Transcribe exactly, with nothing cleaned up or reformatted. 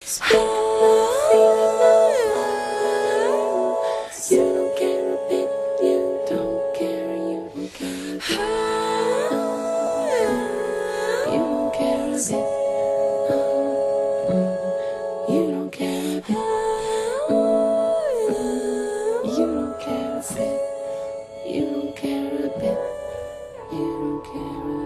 Speak no feeling no harm. You don't care a bit, you don't care, you don't care a bit. You don't care a bit. You don't care a bit. You don't care a bit. You don't care a bit. You don't care a bit.